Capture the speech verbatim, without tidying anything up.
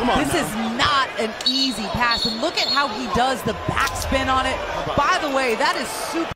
Come on This now. is not an easy pass, and look at how he does the backspin on it. By the way, that is super